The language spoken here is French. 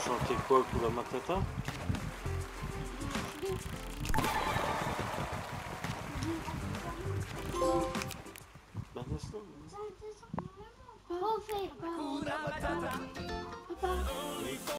chanter quoi, Kula Matata? Bah, laisse-le. Refais pas.